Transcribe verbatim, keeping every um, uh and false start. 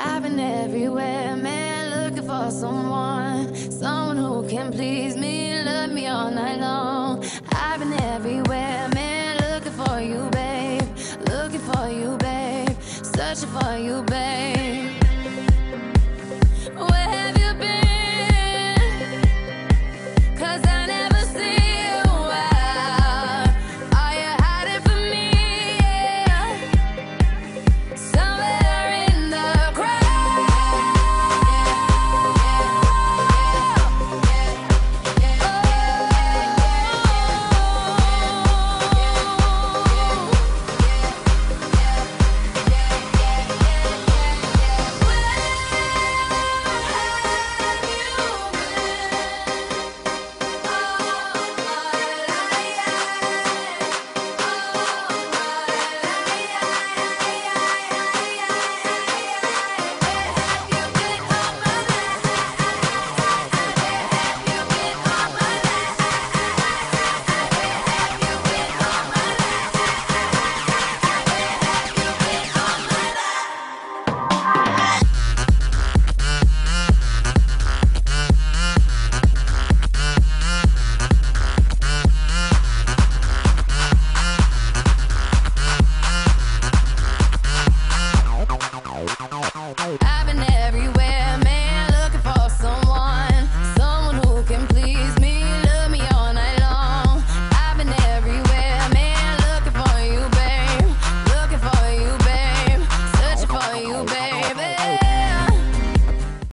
I've been everywhere, man, looking for someone, someone who can please me, love me all night long. I've been everywhere, man, looking for you, babe, looking for you, babe, searching for you, babe.